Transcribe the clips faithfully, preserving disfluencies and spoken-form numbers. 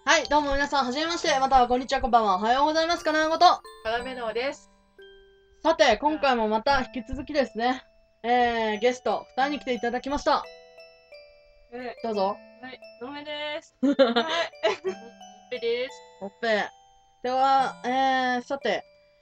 はい、どうも皆さん、はじめまして。またはこんにちは、こんばんは。おはようございます。かなやこと。 からめのです。 さて、今回もまた引き続きですね、えー、ゲストふたりに来ていただきました。 はい、 どうぞ。 はい、どうめです。はい、ほっぺです。 ほっぺ。では、えー、さて、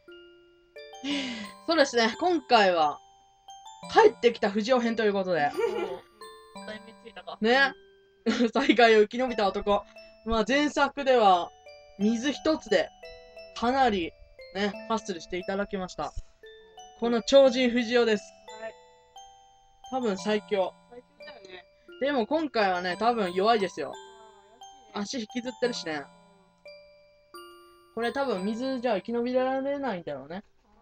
そうですね、今回は、帰ってきた藤尾編ということで。 題名ついたか。 ね。災害を生き延びた男。まあ、前作では、水一つで、かなり、ね、ハッスルしていただきました。この超人藤尾です。 はい。 多分最強。 最強だよね。 でも今回はね、多分弱いですよ。 あ足引きずってるしね。これ多分水じゃ生き延びられないんだろうね。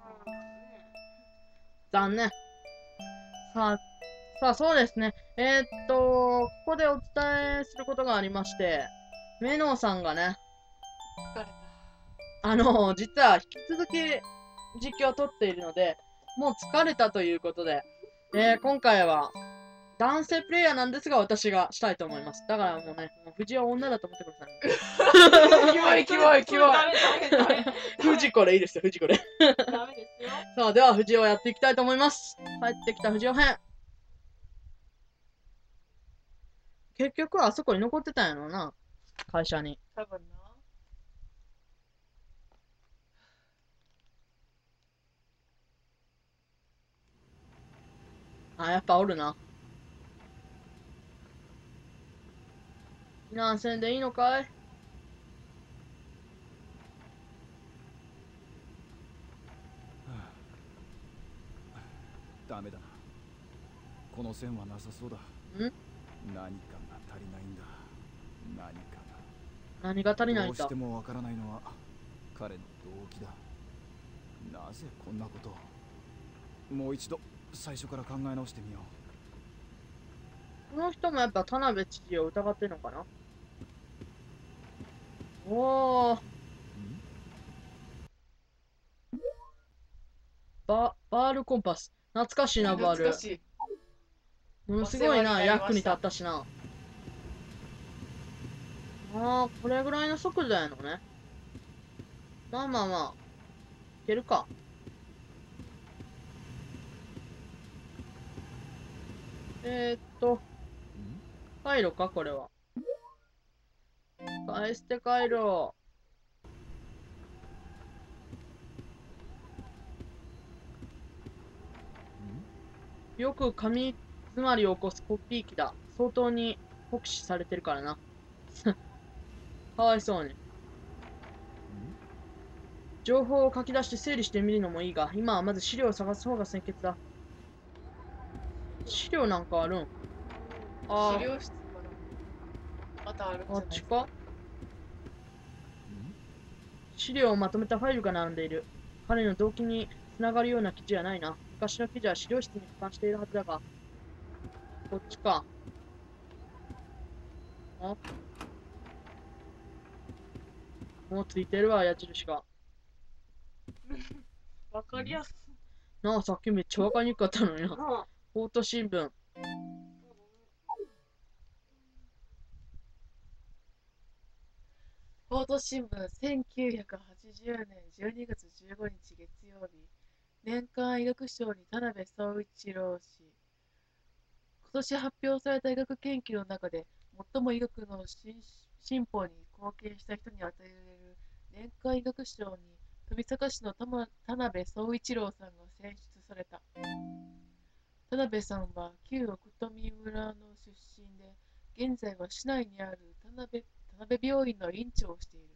残念。さあ、さあそうですね。えー、っと、ここでお伝えすることがありまして、メノウさんがね、 疲れた。 あの、実は引き続き実況を撮っているので、もう疲れたということで、えー、今回は男性プレイヤーなんですが、私がしたいと思います。だからもうね、もう藤尾は女だと思ってください。 キモいキモいキモい。ダメダメダメ。 藤子でいいですよ、藤子で。 ダメですよ。 さあ、では藤尾やっていきたいと思います。帰ってきた藤尾編。結局はあそこに残ってたんやろうな。会社に。 多分な。 あ、やっぱおるな。避難線でいいのかい？ ダメだな。この線はなさそうだ。 ん？ 何かが足りないんだ。何か何が足りが。 ないんだ？ どうしてもわからないのは彼の動機だ。なぜこんなことを。もう一度最初から考え直してみよこの人もやっぱ田辺知事を疑ってんのかな？おー。バ、バールコンパス。懐かしいな、バール。 懐かしい。 ものすごいな、 お世話になりました役に立ったしな。ああ、これぐらいの速度やのね。まあまあまあ。いけるか。えー、っと、 う。 回路か、これは。返して回路。よく紙詰まりを起こすコピー機だ。相当に酷使されてるからな。かわいそうに。情報を書き出して整理してみるのもいいが、今はまず資料を探す方が先決だ。資料なんかあるん？あ資料室かな。またあるんじあ、 ゃないですあっちか？資料をまとめたファイルが並んでいる。彼の動機につながるような記事はないな。昔の記事は資料室に保管しているはずだが。こっちか。あ、もうついてるわ、矢印が。 わかりやすなあ、さっきめっちゃわかりにくかったのにな。 いな。 フォート新聞。 報道新聞せんきゅうひゃくはちじゅうねんじゅうにがつじゅうごにち月曜日、年間医学賞に田辺総一郎氏。今年発表された医学研究の中で最も医学の進進歩に貢献した人に与えられる年間医学賞に富坂市の田辺総一郎さんが選出された。田辺さんは旧奥富村の出身で、現在は市内にある田辺田辺病院の院長をしている。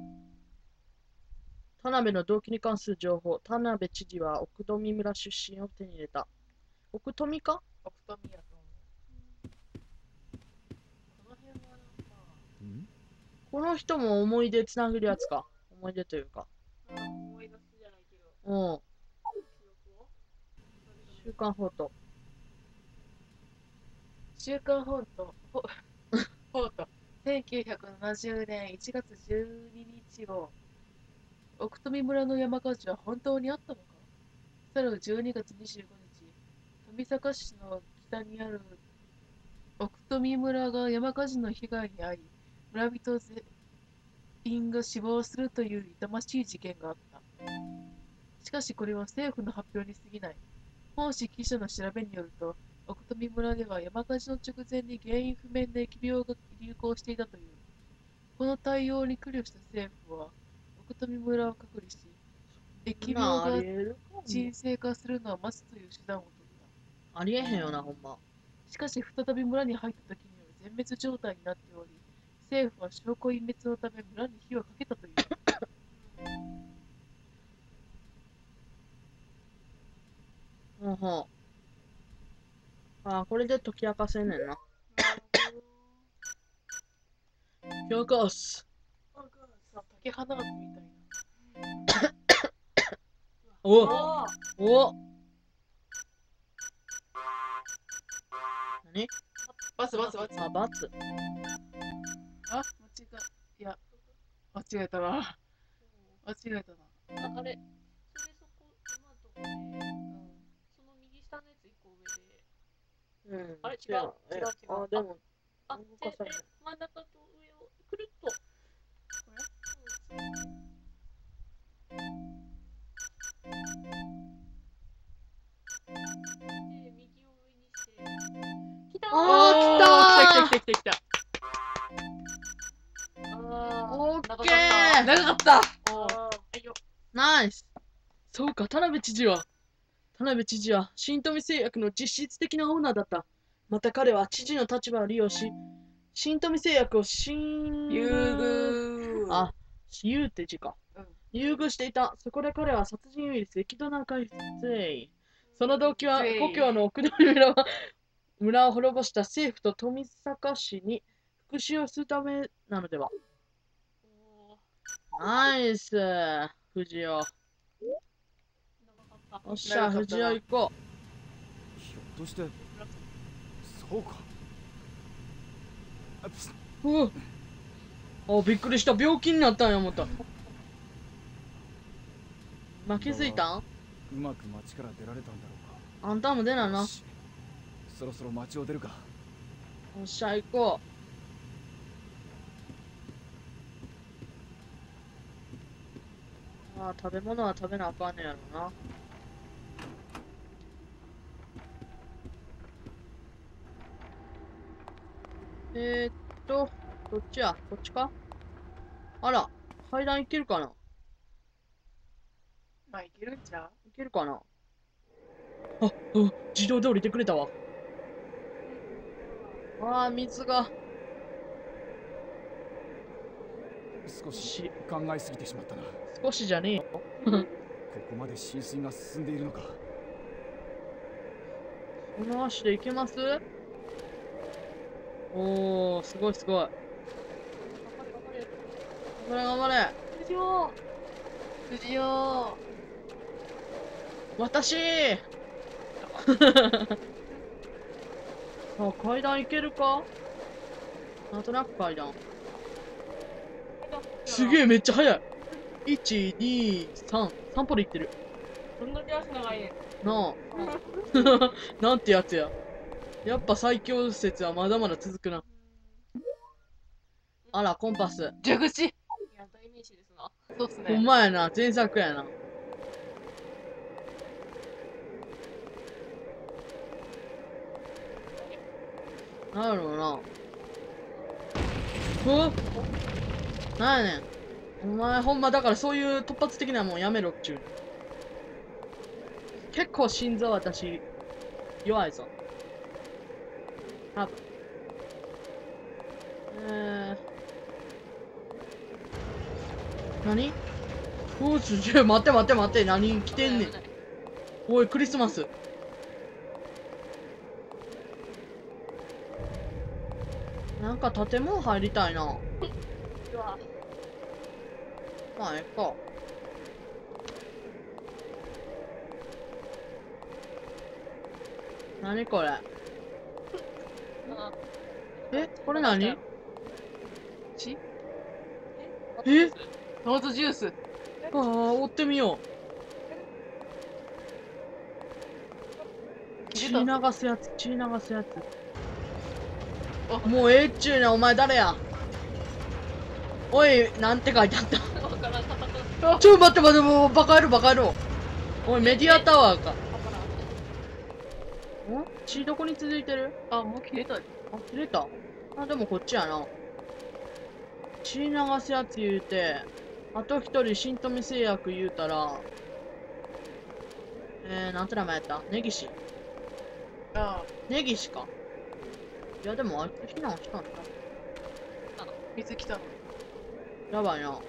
田辺の動機に関する情報。田辺知事は奥富村出身を手に入れた。奥富か？ 奥富やと思う。この辺はなんか、 この人も思い出つなげるやつか。思い出というか。 あー思い出すじゃないけど、 うん。 記憶を週刊フォート。 週刊フォート、フォフォート、せんきゅうひゃくななじゅうねんいちがつじゅうににち号、奥富村の山火事は本当にあったのか。去るじゅうにがつにじゅうごにち、富坂市の北にある奥富村が山火事の被害に遭い、村人ぜ員が死亡するという痛ましい事件があった。しかしこれは政府の発表に過ぎない。本誌記者の調べによると、奥富村では山火事の直前に原因不明の疫病が流行していたという。この対応に苦慮した政府は、奥富村を隔離し、疫病が沈静化するのを待つという手段を取った。 ありえへんよな、ほんま。 しかし再び村に入った時には全滅状態になっており、政府は証拠隠滅のため村に火をかけたという。 ほんほん。ああ、これで解き明かせんねんな。解き明かす。 竹花みたいな。 おあお何バツバツバツ。 あ、バツ。 あ、間違え、いや、間違えたな。間違えたな。 ああれ、それそこ、今のとこで、その右下のやつ一個上で、 うん。 あれ違う違う違うあ、でも、 あ、 動で、 かされないえ真ん中と上をくるっと。これうんで、右を上にして。来たーあー、来たー来た来た来た来た来あーオッケーた。長かったおーはいよ。 ナイス。そうか、田辺知事は、田辺知事は新富製薬の実質的なオーナーだった。また彼は知事の立場を利用し、新富製薬を新優遇。 あ、優って字か。 うん。 優遇していた。そこで彼は殺人ウイルス、エキドナ開発。その動機は、 ぜい故郷の奥取村は村を滅ぼした政府と富坂氏に復讐をするためなのでは。 おーナイス、藤尾。 長かった。 おっしゃ、 長かったな藤尾行こひょっとしてそうか。あつう。うわあ、びっくりした。病気になったんや思った。まあ、気づいたんうまく町から出られたんだろうか。 あんたも出なな。 よしそろそろ町を出るか。 おっしゃ、行こう。ああ、食べ物は食べなあかんねやろな。えー、っと、どっちやこっちかあら、階段行けるかなまあ、いけるんちゃう？ いけるかなあ、うん、自動で降りてくれたわ。ああ、水が。 少しし考えすぎてしまったな。 少しじゃねえよ。 ここまで浸水が進んでいるのか。 この足で行けます？おー、すごいすごい。 頑張れ頑張れ。 頑張れ頑張れ。 藤尾藤尾。 私あ、階段行けるかなんとなく階段。すげえ、めっちゃ速い。いち、に、さん。さん歩で行ってる。 どんだけ足長いねん。 なあ。なんてやつや。やっぱ最強説はまだまだ続くな。あら、コンパス。 蛇口。 いや、代名詞ですな。 そうっすほんね。 まやな、前作やな。なんやろうな。うわなんやねん。お前ほんまだからそういう突発的なもんやめろっちゅう。結構心臓私弱いぞ。多分。えー。何おうすげえ、待って待って待って、何来てんねん。おい、クリスマス。なんか建物入りたいな。 うわ、 まあ、えっか。何これあえこれ何ちえトマトジュース。 ああ、追ってみよう。血流すやつ、血流すやつ。 あもうええっちゅうねん、お前誰やおい、なんて書いてあったわからん、カタカナ。 ちょ、待って待って、もうバカ野郎バカ野郎。おい、メディアタワーか。 わからん。 ん血どこに続いてる？ あ、もう切れたで。 あ、切れた。あ、でもこっちやな。血流すやつ言うて、あと一人新富製薬言うたら、えー、なんて名前やった根岸。 ああ、 根岸か。いや、でもあいつ避難したんだ。 水来たの。 やばいな。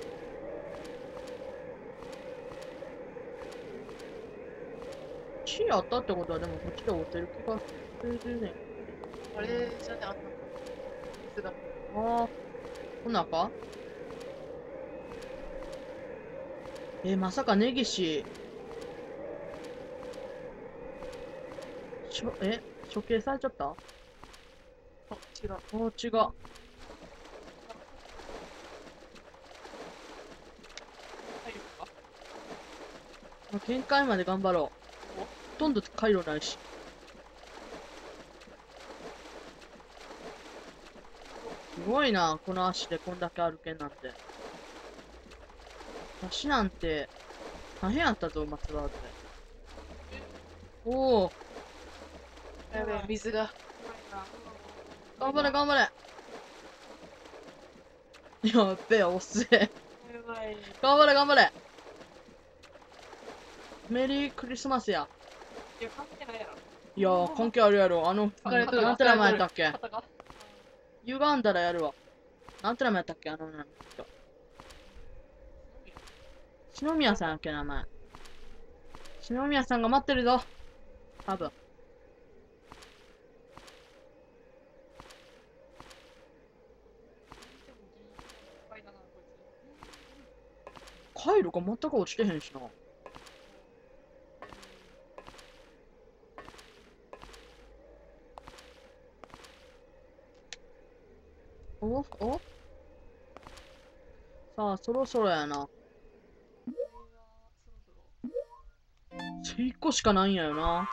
血あったってことは、でもこっちで追ってる気がするね。 あれじゃね、あんな。水が。 ああ、こんなんかえー、まさか根岸。しょ、え処刑されちゃった？ あ、違う。 おー、違う。 入るか。 まあ、限界まで頑張ろう。ほとんど回路ないし。すごいな、この足でこんだけ歩けんなんて。足なんて大変やったぞ、松葉って。おお、 やべえ、水が。 頑張れ頑張れ。やっべえ、おっせえ。 やばい。 頑張れ頑張れ。メリークリスマスや。 いや、関係ないやろ。 いやー、関係あるやろ。あの、 疲れとるなんて名前やったっけ？ 肩が。 歪んだらやるわ。なんて名前やったっけあの女の人。篠宮さんやっけ名前。篠宮さんが待ってるぞ。多分。回路が全く落ちてへんしな。おおさあ、そろそろやな。いっこしかないんやよな。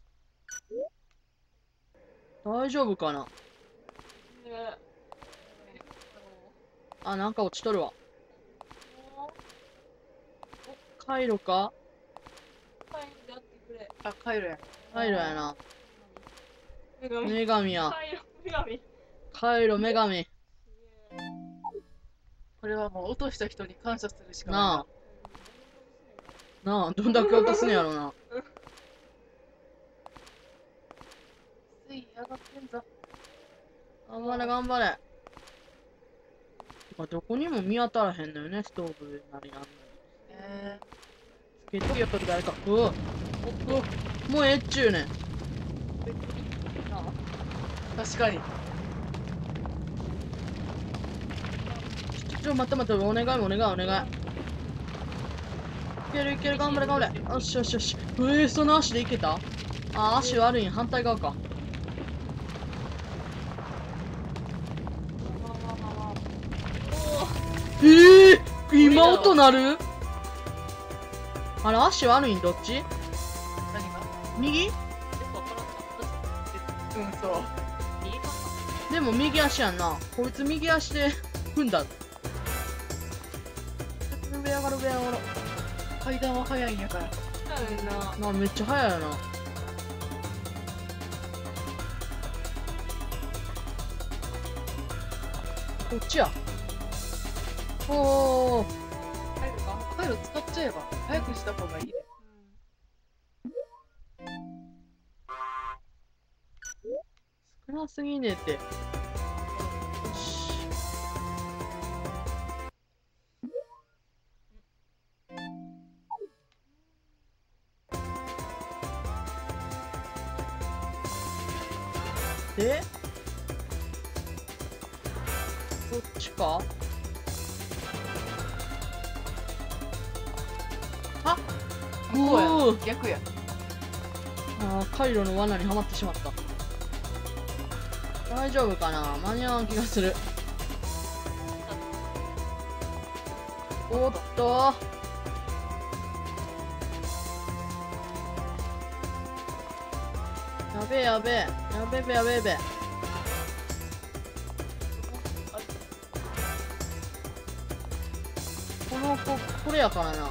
大丈夫かな？あ、なんか落ちとるわ。回路か？ あ、帰るやん。 回路やな。 女神。 女神や。 女神。 回路女神。 これはもう落とした人に感謝するしかないなあ。なあ、どんだけ落とすんやろな。 水位上がってんぞ。 頑張れ頑張れ。てかどこにも見当たらへんのよね、ストーブなりなんなり。 えつけときよった誰か。うわ。うわ。もうええっちゅうねん。 ー、確かに。 ちょ、待って待って、お願いお願いお願い。いけるいける、頑張れ頑張れ。よしよしよし。えー、その足でいけた？あ、足悪いん、反対側か。えー、今音鳴る？あれ、足悪いんどっち？ 何が右？ うん、そう。 でも右足やんな。こいつ右足で踏んだ。上上がる上上がる。 階段は早いんやから。 なあ、めっちゃ速いよな。こっちや。おー。 入るか回路使っちゃえば早くした方がいいね。 少なすぎねえって。よし。で、こっちか？あ、 向こうやおー。 逆や。 ああ、回路の罠にはまってしまった。大丈夫かな？間に合わん気がする。おっと。やべえやべえ。やべえべやべえべ。 この子、これやからな。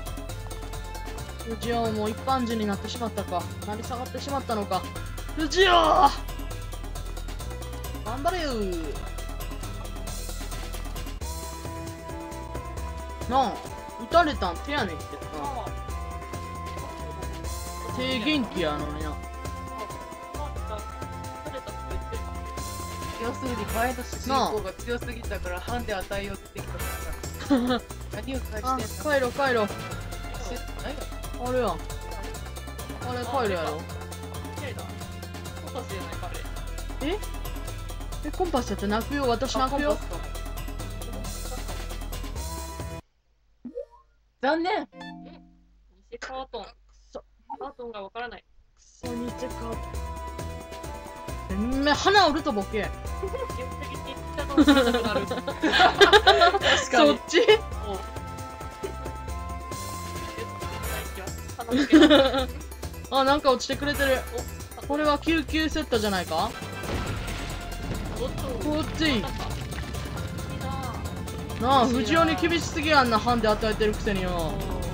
藤尾も一般人になってしまったか。成り下がってしまったのか。藤尾頑張れよー。なあ、撃たれたん手やねんけどな。手元気やのにな。 要するに前の主人公が強すぎたからハンデ与えようって言ってきたから何を返あ、 してんの？ 帰ろ帰ろ。 何やあれやん。あれ帰るやろ。ええ、コンパスだって泣くよ。私泣くよ。 残念。 偽カートン。カートンがわからない。 クソ似てか。えめ、鼻折るとボケ。 確かに。 そっちあ、なんか落ちてくれてる。これは救急セットじゃないか。こっちなあ、藤尾に厳しすぎやんな。ハンデ与えてるくせによ。 こ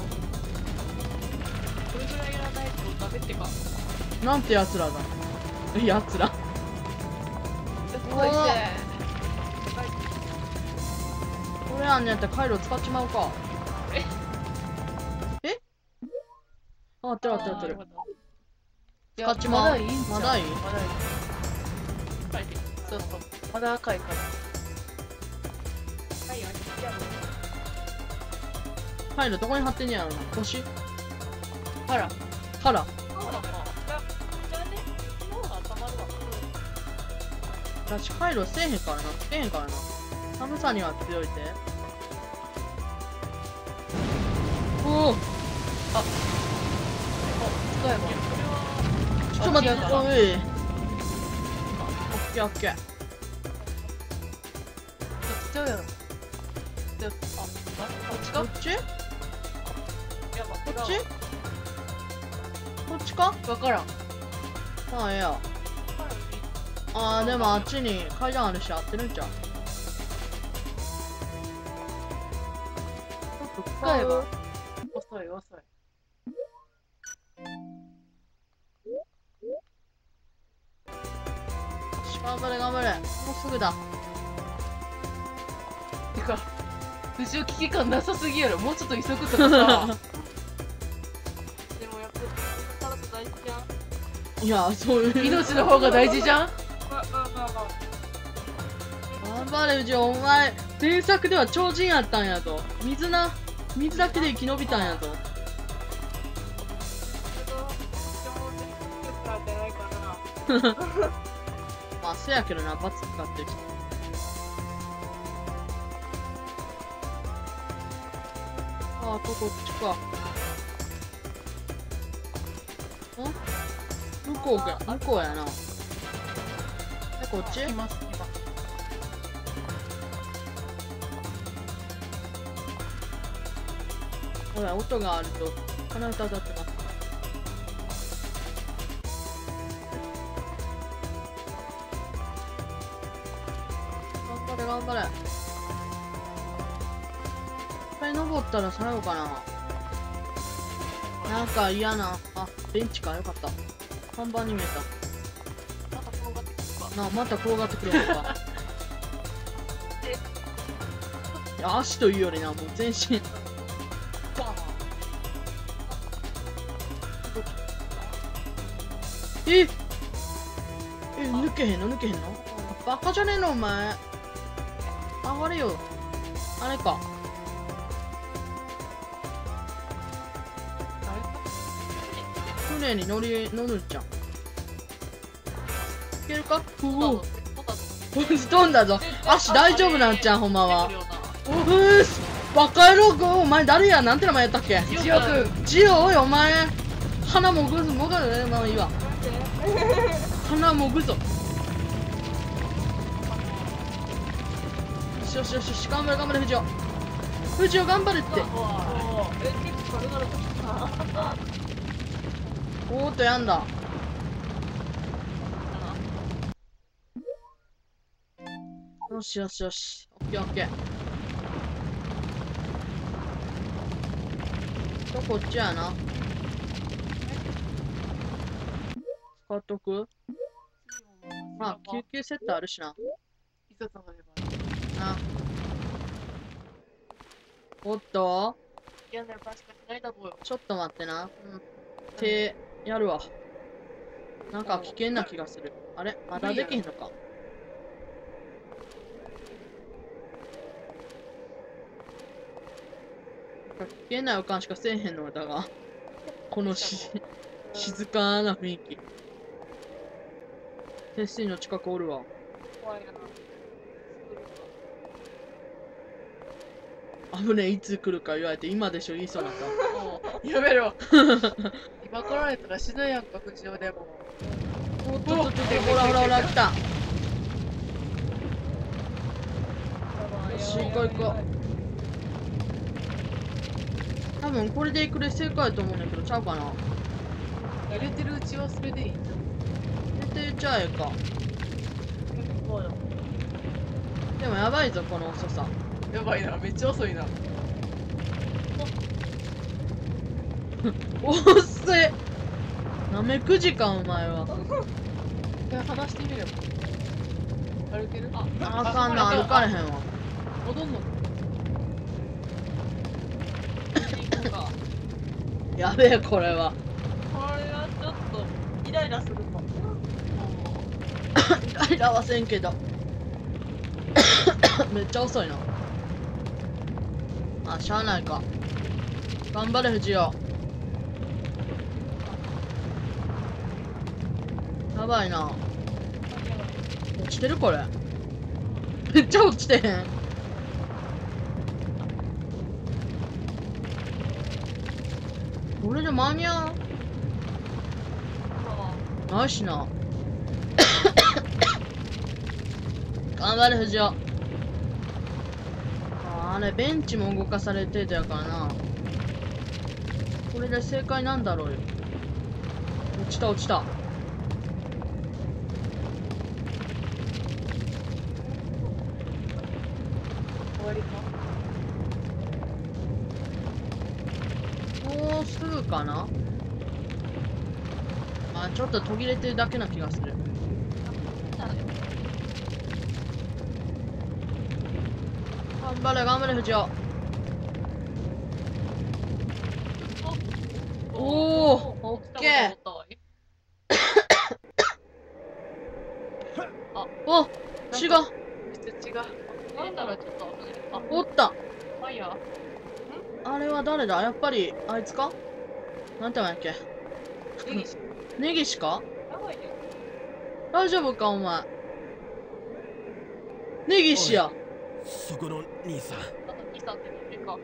れぐらいやらないとダメってか。 なんてやつらだ。やつら。 おいしい。 これやんねやったら回路使っちまうか。ええあ、合ってる合ってる合ってる。使っちまう。 まだいいんじゃん。 まだいいまだいい。そうそう。まだ赤いから。 回路どこに貼ってんやろな。腰あら。 腹私回路せえへんからな。つけへんからな。寒さには強いて。おお使えば。 ちょっと待って。おい。オッケーオッケー。 どっちちゃうやろ。であ、こっちか？ こっちこっちこっちかわからん。 ああ、ええや。あー、でもあっちに階段あるし合ってるんちゃう。ちょっと使えば。遅い遅い。 頑張れ頑張れ。もうすぐだ。 てか、藤尾危機感なさすぎやろ。もうちょっと急ぐとかさ。 でもやっぱり体大事じゃん。 いや、そういう。 命の方が大事じゃん。 まあまあまあまあ。 頑張れ、うちお前、前作では超人やったんやと。水な、水だけで生き延びたんやと。まあ、せやけどな、バツ使ってきた。ああ、ここっちか。ん向こうか、向こうやな。え、こっち来ます今。 ほら、音があると、鼻歌歌ってます。頑張れ、頑張れ。一回登ったら最後かな。なんか嫌な。あ、ベンチか。よかった。看板に見えた。 また転がってくるか。 なあ、また転がってくるのか。いや、足というよりな、もう全身。バーン。ええ、抜けへんの抜けへんのバカじゃねえのお前。上がれよ。あれか。船に乗り、乗るんじゃん。いけるか。うお飛んだぞ。足大丈夫なんちゃん、ほんまは。おふーす。バカ野郎、お前誰や。なんて名前やったっけ。 ジオくん。 ジオ、おい、お前。鼻もぐず、もがるね。まあいいわ。鼻もぐぞ。よしよしよしよし、頑張れ頑張れ、藤尾。藤尾頑張れって。おーっと、やんだ。よしよしよし。オッケーオッケー。 こっちやな。使っとく。あ、救急セットあるしな。 いざとなれば。 な。おっと、 嫌な予感しかしないだろうよ。 ちょっと待ってな。うん。手、やるわ。なんか危険な気がする。あれまだできへんのか。なんか危険な予感しかせえへんのだが。このし静かな雰囲気。テスティの近くおるわ。 怖いな。 危ねえ、いつ来るか言われて今でしょ言いそうになった。 もうやめろ。今来られたら死ぬやんか、藤尾でも。 おっとっとっと、ほらほらほら、来た。よし、行こう行こう。多分これで行くで正解やと思うんだけど、ちゃうかな。 入れてるうちはそれでいいんだ。 入れてちゃえか。 そうよ。 でもやばいぞ、この遅さ。 やばいな、めっちゃ遅いな。 おっせなめくじか、お前は。 話してみれば。歩ける？あ、 あかんな、歩かれへんわ。 戻んの？ やべえ、これは。 これはちょっとイライラするかも。 イライラはせんけど。めっちゃ遅いな。あ、しゃあないか。頑張れ、藤尾。やばいな。落ちてるこれ。めっちゃ落ちてへん。これで間に合うないしな。頑張れ、藤尾。あ、あれ、ベンチも動かされてたやからな。これで正解なんだろうよ。落ちた、落ちた。 終わりか？ もうすぐかな。あ、ちょっと途切れてるだけな気がする。頑張れ、頑張れ、藤尾。おお、オッケー。お、血が。 めっちゃ違う。 なんだろう、ちょっと危ない。あ、 おった。 ファイヤー。 あれは誰だやっぱり、あいつかなんて名前やっけネギしネギしかやばいよ。 大丈夫かお前。ネギしや。 そこの兄さん、 あと兄さんって言うか。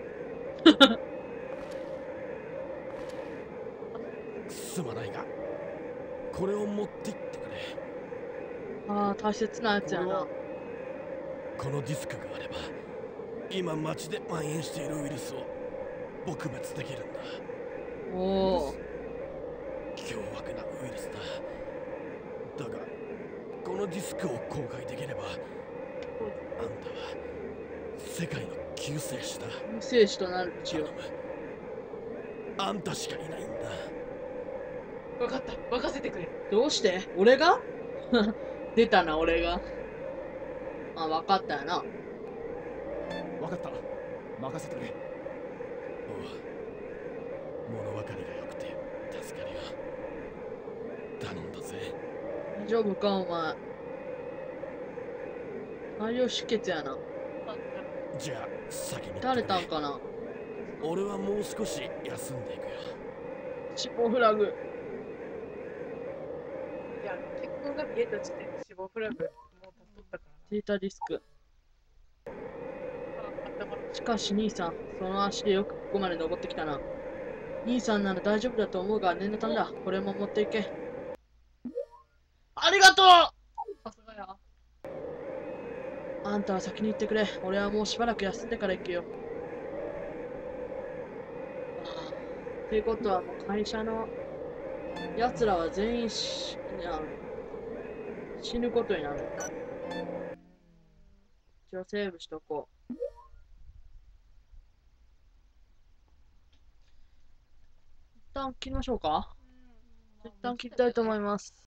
すまないがこれを持って行ってくれ。 ああ、大切なやつやな。 このディスクがあれば今街で蔓延しているウイルスを撲滅できるんだ。 おお。 凶悪なウイルスだ。だがこのディスクを公開できればあんたは世界の救世主だ。 救世主となる血を。 あんたしかいないんだ。 分かった。任せてくれ。 どうして俺が出たな、俺が。あ、わかったよな。 わかった。任せてくれ。 おう、物分かりが良くて助かるよ。頼んだぜ。 大丈夫かお前。大量出血やな。 じゃあ先に行ってくれ。 誰たんかな。 俺はもう少し休んでいくよ。 死亡フラグ。 いや、結婚が見えた時点で死亡フラグもう立っとったからデータディスク。 な。頭のしかし兄さん、その足でよくここまで登ってきたな。兄さんなら大丈夫だと思うが念のためだ。これも持っていけ。ありがとう。 さすがや。 あんたは先に行ってくれ。俺はもうしばらく休んでから行くよ。ああ。ってことはもう会社の奴らは全員しいや死ぬことになる。一応セーブしとこう。 旦切りましょうか。 うん一旦切りたいと思います。